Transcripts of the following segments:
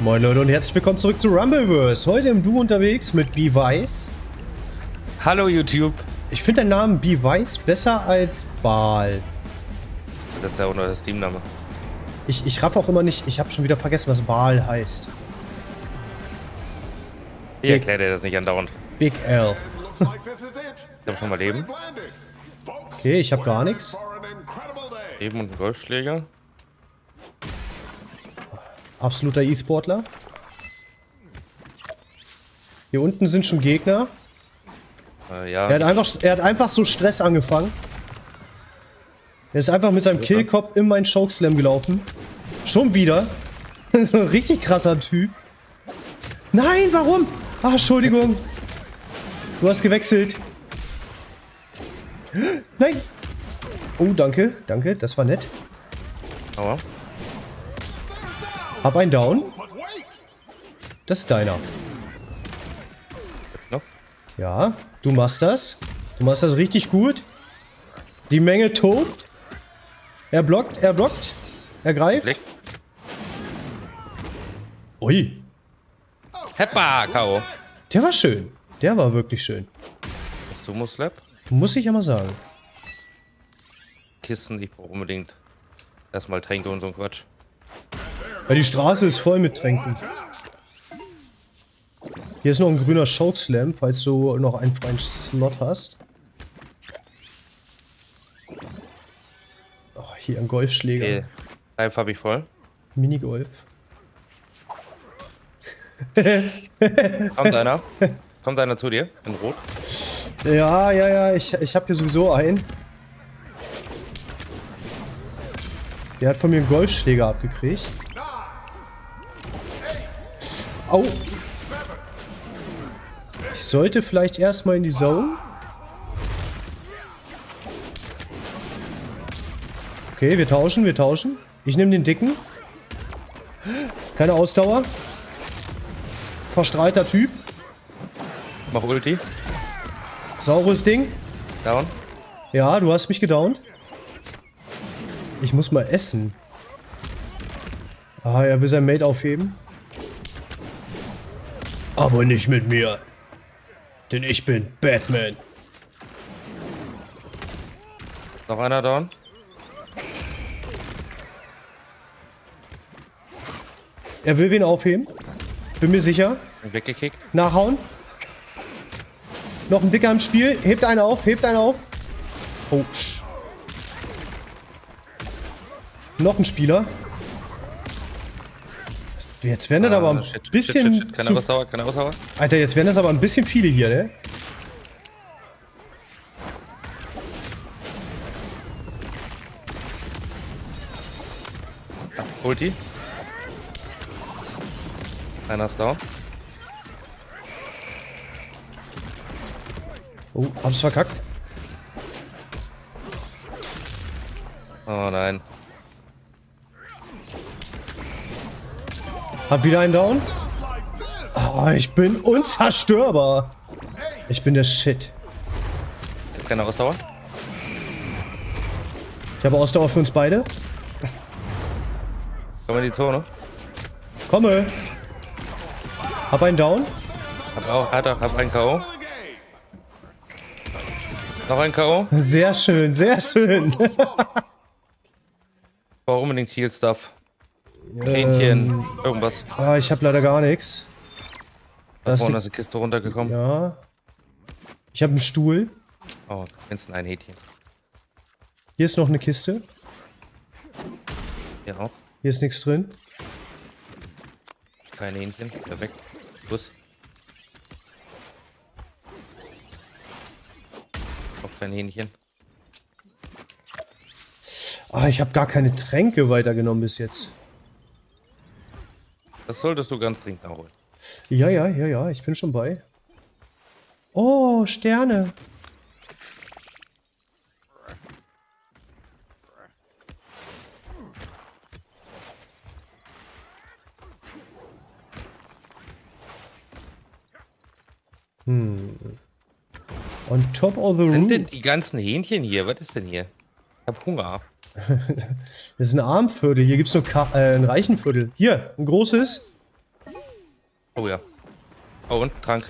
Moin Leute und herzlich willkommen zurück zu Rumbleverse. Heute im Duo unterwegs mit B-Weiss. Hallo YouTube. Ich finde den Namen B-Weiss besser als Baal. Das ist der oder das Steam-Name. Ich raff auch immer nicht, ich habe schon wieder vergessen, was Baal heißt. Ich erkläre dir das nicht andauernd. Big L. Ich habe schon mal Leben. Okay, ich habe gar nichts. Leben und einen Golfschläger. Absoluter E-Sportler. Hier unten sind schon Gegner. Ja. Er hat einfach so Stress angefangen. Er ist einfach mit seinem Killkopf in meinen Chokeslam gelaufen. Schon wieder. So ein richtig krasser Typ. Nein, warum? Ah, Entschuldigung. Du hast gewechselt. Nein. Oh, danke. Danke, das war nett. Aua. Hab einen Down. Das ist deiner. Noch? Ja, du machst das. Du machst das richtig gut. Die Menge tobt. Er blockt, er blockt. Er greift. Blick. Ui. Heppa, K.O. Der war schön. Der war wirklich schön. Sumo-Slap. Muss ich ja mal sagen. Kisten, ich brauche unbedingt erstmal Tränke und so ein Quatsch. Weil die Straße ist voll mit Tränken. Hier ist noch ein grüner Chokeslam, falls du noch einen freien Slot hast. Oh, hier ein Golfschläger. Okay. Live habe ich voll. Minigolf. Kommt einer? Kommt einer zu dir? In Rot? Ja, ich hab hier sowieso einen. Der hat von mir einen Golfschläger abgekriegt. Au! Ich sollte vielleicht erstmal in die Zone. Okay, wir tauschen, wir tauschen. Ich nehme den dicken. Keine Ausdauer. Verstrahlter Typ. Mach Ulti. Saures Ding. Down. Ja, du hast mich gedownt. Ich muss mal essen. Ah, er will sein Mate aufheben. Aber nicht mit mir. Denn ich bin Batman. Noch einer down. Er will wen aufheben. Bin mir sicher. Weggekickt. Nachhauen. Noch ein Dicker im Spiel. Hebt einen auf, hebt einen auf. Oh. Noch ein Spieler. Jetzt werden das aber ein bisschen Keine Ausdauer, keine Ausdauer. Alter, jetzt werden das aber ein bisschen viele hier, ne? Ulti. Einer ist down. Oh, hab's verkackt. Oh nein. Hab wieder einen Down. Oh, ich bin unzerstörbar. Ich bin der Shit. Keine Ausdauer. Ich habe Ausdauer für uns beide. Komm in die Zone. Komme. Hab einen Down. Hab einen K.O. Noch ein K.O. Sehr schön, sehr schön. Ich brauche unbedingt Heal-Stuff. Hähnchen, irgendwas. Ah, ich habe leider gar nichts. Da vorne ist eine Kiste runtergekommen. Ja. Ich habe einen Stuhl. Oh, du kennst ein Hähnchen. Hier ist noch eine Kiste. Hier auch. Hier ist nichts drin. Kein Hähnchen. Perfekt. Bus. Auch kein Hähnchen. Ah, ich habe gar keine Tränke weitergenommen bis jetzt. Das solltest du ganz dringend nachholen. Ja, ich bin schon bei. Oh, Sterne. On top of the Sind room. denn die ganzen Hähnchen hier? Was ist denn hier? Ich hab Hunger. Das ist ein Armviertel. Hier gibt es nur ein Reichenviertel. Hier, ein großes. Oh ja. Oh, und Trank.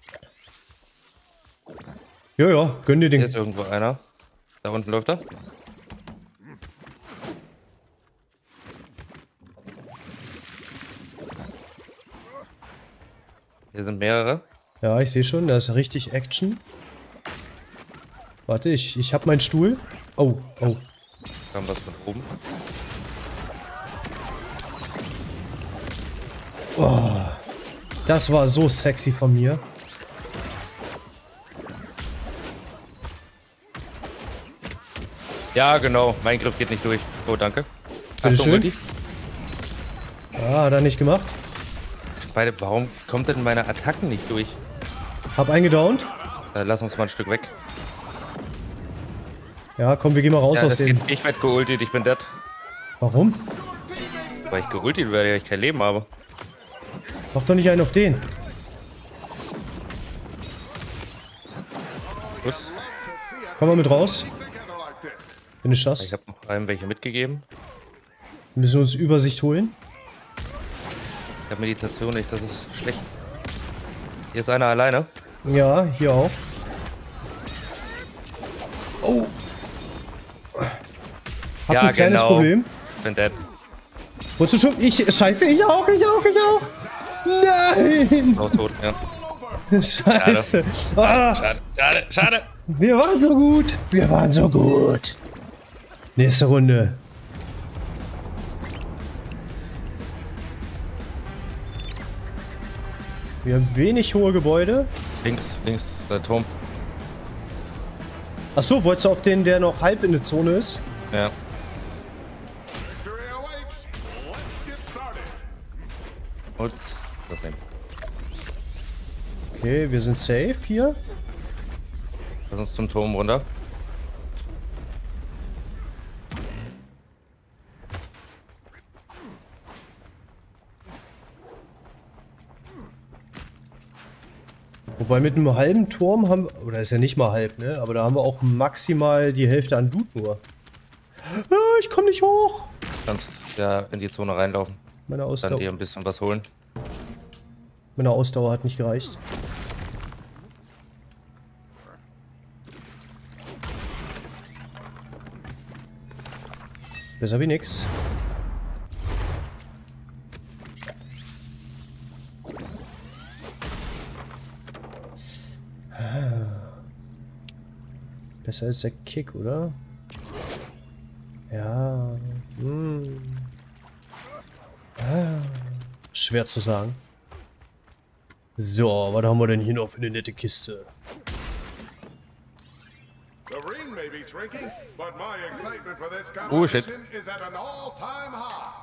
Ja, ja, gönn dir Hier den. ist irgendwo einer. Da unten läuft er. Hier sind mehrere. Ja, ich sehe schon, da ist richtig Action. Warte, ich hab meinen Stuhl. Oh, oh. Kam das von oben. Oh. Das war so sexy von mir. Ja, genau. Mein Griff geht nicht durch. Oh, danke. Bitteschön. Ulti. Ah, hat er nicht gemacht. Beide, warum kommt denn meine Attacken nicht durch? Hab eingedownt. Lass uns mal ein Stück weg. Ja, komm, wir gehen mal raus Ja, aus dem. ich werde geultet, ich bin dead. Warum? Weil ich geultet werde, weil ich kein Leben habe. Mach doch nicht einen auf den. Gut. Komm mal mit raus. Wenn du Ich schaffst. habe noch einem welche mitgegeben. Wir müssen uns Übersicht holen. Ich habe Meditation nicht, das ist schlecht. Hier ist einer alleine. Ja, hier auch. Oh. Hab ein kleines Problem. Ich bin dead. Wolltest du schon? Scheiße, ich auch. Nein! Auch tot, ja. Scheiße. Ah, Schade. wir waren so gut. Nächste Runde. Wir haben wenig hohe Gebäude. Links, der Turm. Achso, wolltest du auch den, der noch halb in der Zone ist? Ja. Und das nehmen. Okay, wir sind safe hier. Lass uns zum Turm runter. Wobei mit einem halben Turm haben wir, oder ist ja nicht mal halb, ne? Aber da haben wir auch maximal die Hälfte an Loot nur. Ah, ich komm nicht hoch. Kannst ja in die Zone reinlaufen. Meine Dann Ausdauer, dir ein bisschen was holen. meine Ausdauer hat nicht gereicht. Besser wie nix. Besser ist der Kick, oder? Ja. Schwer zu sagen. So, was haben wir denn hier noch für eine nette Kiste? The ring may be shrinking, but my excitement for this Oh, shit. competition is at an all-time high.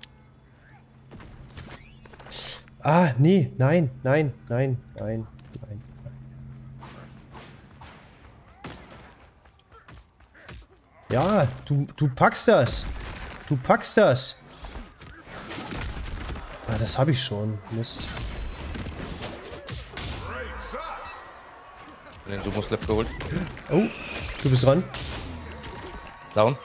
Ah, nee, nein. Ja, du packst das. Du packst das. Ah, das habe ich schon. Mist. Great shot. Den Sumo-Slap geholt. Oh, du bist dran. Down.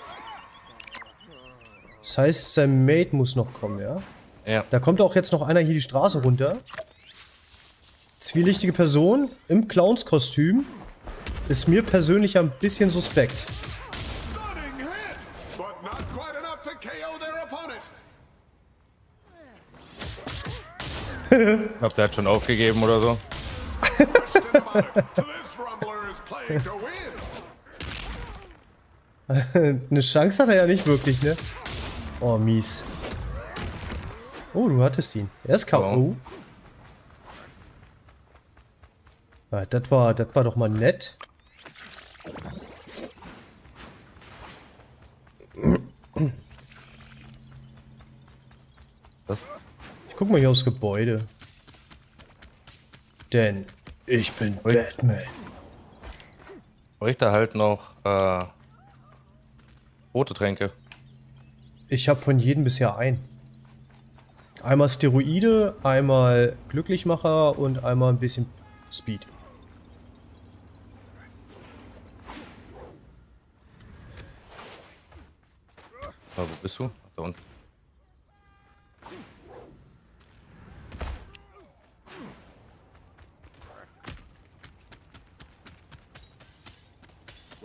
Das heißt, sein Mate muss noch kommen, ja? Ja. Da kommt auch jetzt noch einer hier die Straße runter. Zwielichtige Person im Clownskostüm. Ist mir persönlich ein bisschen suspekt. Stunning hit, but not quite enough to KO their opponent. Ich glaube, der hat schon aufgegeben oder so. Question about it. This Rumbler is playing to win. Eine Chance hat er ja nicht wirklich, ne? Oh, mies. Oh, du hattest ihn. Er ist K.O. Ja, das war doch mal nett. Was? Ich guck mal hier aufs Gebäude. Denn ich bin Ui. Batman. Bräuchte halt noch rote Tränke. Ich habe von jedem bisher ein. Einmal Steroide, einmal Glücklichmacher und einmal ein bisschen Speed. Wo bist du? Da unten.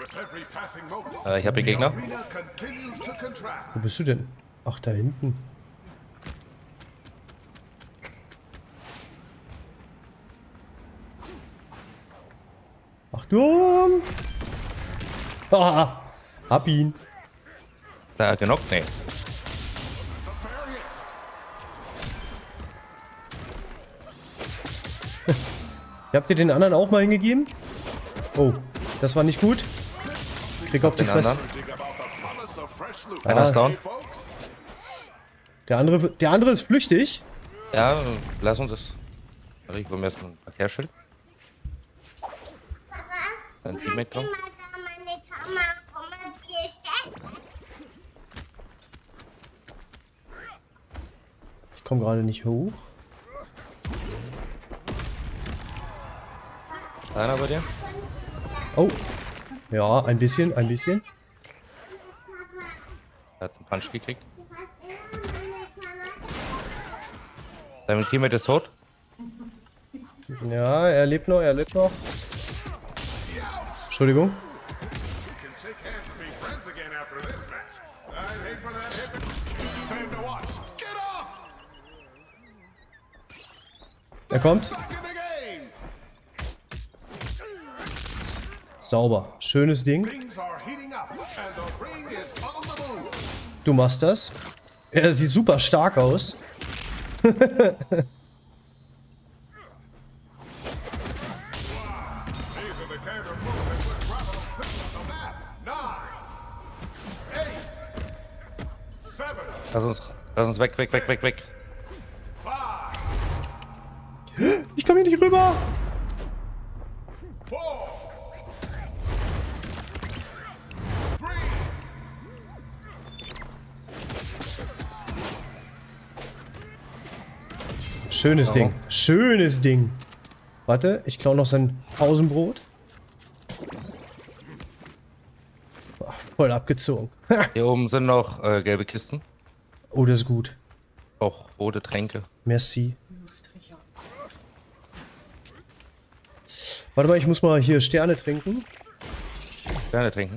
With every passing moment, Ich habe den Gegner. arena continues to contract. Wo bist du denn? Ach, da hinten. Achtung! Ah, hab ihn. Da genockt? Nee. Ihr habt ihr den anderen auch mal hingegeben? Oh, das war nicht gut. Krieg auf die Den Fresse. anderen. Think about the promise of fresh loot. Einer ist down. Hey, folks. Der andere ist flüchtig. Ja, lass uns das. Warte, ich hol mir jetzt ein Verkehrsschild. Ein Teammate kommt. Ich komme gerade nicht hoch. Ist einer bei dir? Oh. Ja, ein bisschen, ein bisschen. Er hat einen Punch gekriegt. Dein Teammate ist tot. Ja, er lebt noch, er lebt noch. Entschuldigung. You can shake hands and be friends again after this match. I'd hate for that hit to... Stand to watch. Get up! Er kommt. Back in the game! Sauber. Schönes Ding. Things are heating up, and the ring is on the move. Du machst das. Er sieht super stark aus. These are the kind of moves that put Bravo 6 on the map. 9, 8, 7, Lass uns weg. 5, Ich komme hier nicht rüber. 4, 3, Schönes Ding. Schönes Ding. Warte, ich klaue noch sein Pausenbrot. Boah, voll abgezogen. Hier oben sind noch gelbe Kisten. Oh, das ist gut. Auch rote Tränke. Merci. Warte mal, ich muss mal hier Sterne trinken. Gerne trinken.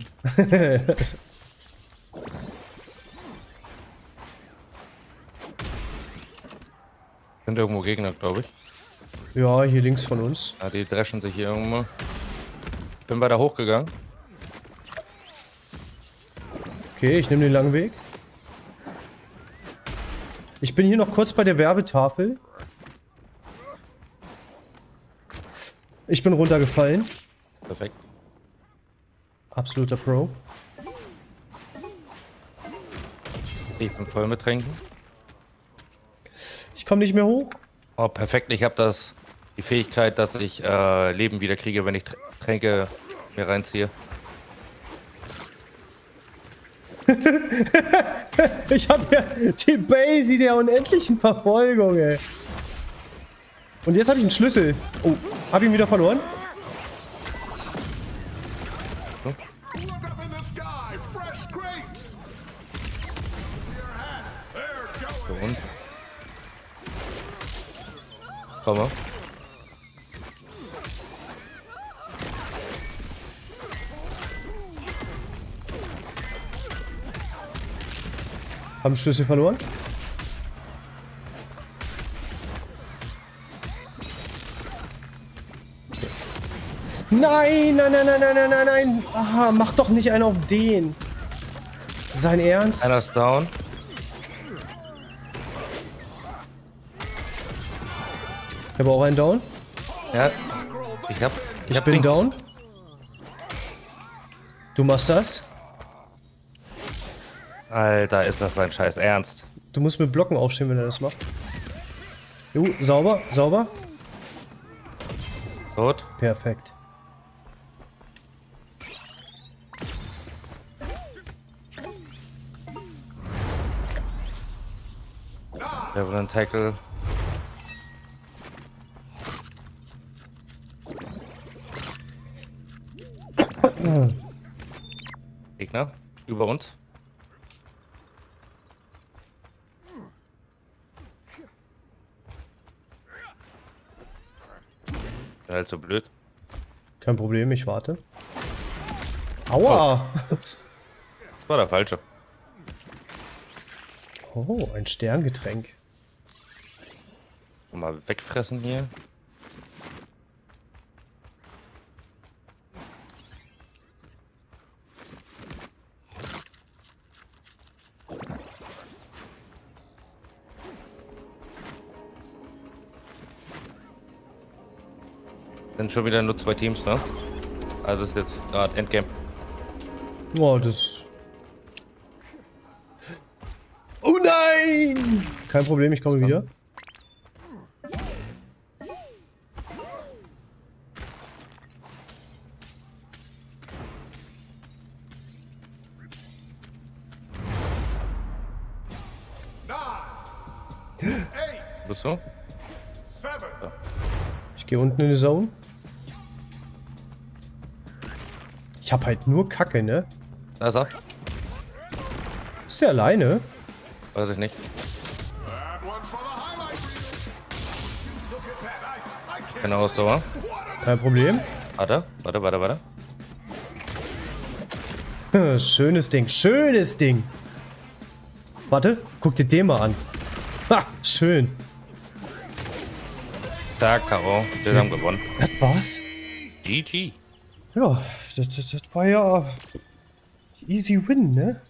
Sind irgendwo Gegner, glaube ich. Ja, hier links von uns. Ja, die dreschen sich hier irgendwo. Bin weiter hochgegangen. Okay, ich nehme den langen Weg. Ich bin hier noch kurz bei der Werbetafel. Ich bin runtergefallen. Perfekt. Absoluter Pro. Ich bin voll mit Tränken. Ich komme nicht mehr hoch. Oh, perfekt. Ich habe die Fähigkeit, dass ich Leben wieder kriege, wenn ich Tränke mir reinziehe. Ich habe ja die Basie der unendlichen Verfolgung, ey. Und jetzt habe ich einen Schlüssel. Oh, habe ich ihn wieder verloren? look up in the sky, fresh grapes. Your hat, they're So, going. und? Komm mal. Haben Schlüssel verloren? Nein, nein, nein, nein, nein, nein, nein, nein. Aha, mach doch nicht einen auf den. Sein Ernst? Einer ist down. Ich habe auch einen down. Ja, ich hab Bin Dings. down. Du machst das. Alter, ist das sein Scheiß Ernst. Du musst mit Blocken aufstehen, wenn er das macht. Jo, sauber, sauber. Tot. Perfekt. Der will einen Tackle. Gegner über uns. Bin halt so blöd. Kein Problem, ich warte. Aua! Das war der falsche. Oh, ein Sterngetränk. Mal wegfressen hier. Sind schon wieder nur 2 Teams, ne? Also ist jetzt gerade Endgame. Oh, das... Oh nein! Kein Problem, ich komme wieder. Bist du? 7. Ich gehe unten in die Zone. Ich hab halt nur Kacke, ne? Da ist er. Ist der alleine? Weiß ich nicht. That one's for the highlight reel. Look at that. I can't. Keine Ausdauer. Kein Problem. Warte. Schönes Ding, schönes Ding. Warte, guck dir den mal an. Ha, schön. Zack, Karo. Wir haben gewonnen. Das war's. GG. Ja, das war ja easy win, ne?